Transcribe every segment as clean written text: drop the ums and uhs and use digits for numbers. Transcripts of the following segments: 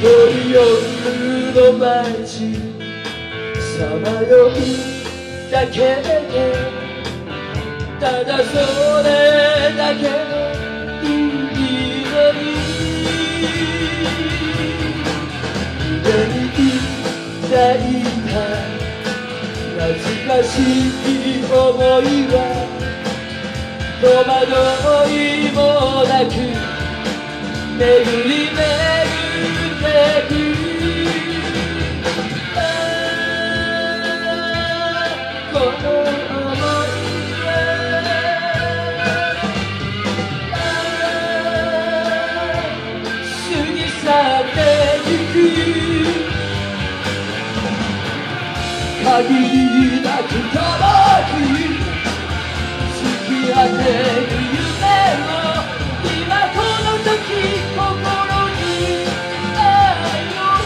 夜の街さまようだけでただそれだけのいいのに夢に抱いた懐かしい想いは戸惑いもなく巡り巡ってくこの想いは過ぎ去ってゆく限りなく遠く突き果てる夢を今この時心に愛を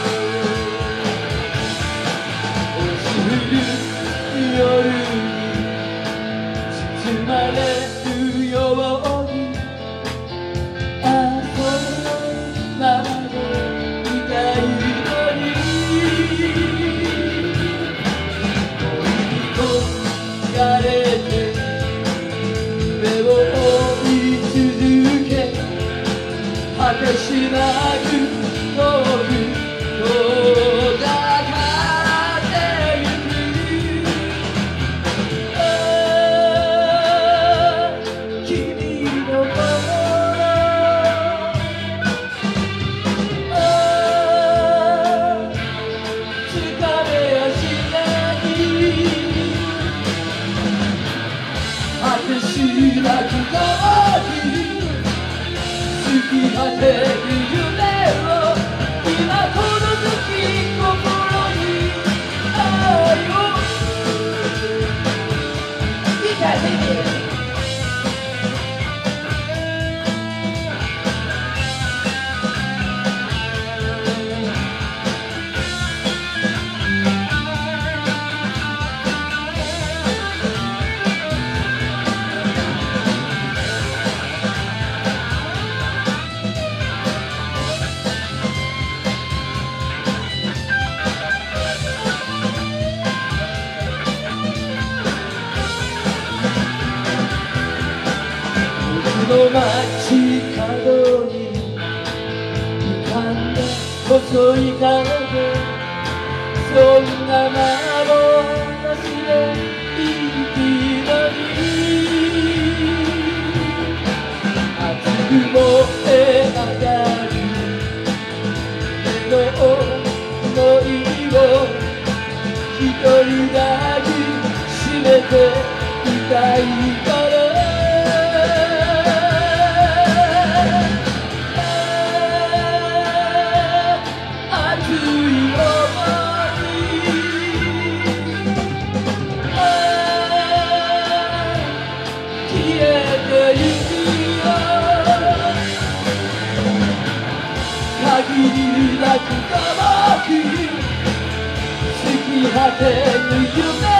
落ちる夜に包まれるようにあそのままでいたいのに疲れて目を追い続け果てしなく遠く遠ざかってゆく君のもの疲れやしない果てしなく遠く突き果てる夢を今この時心に愛を理解できるの街角に浮かんだ細い影そんな幻でいいのに熱く燃え上がる目の想いを一人抱きしめていたいから限りなく遠く突き果てる夢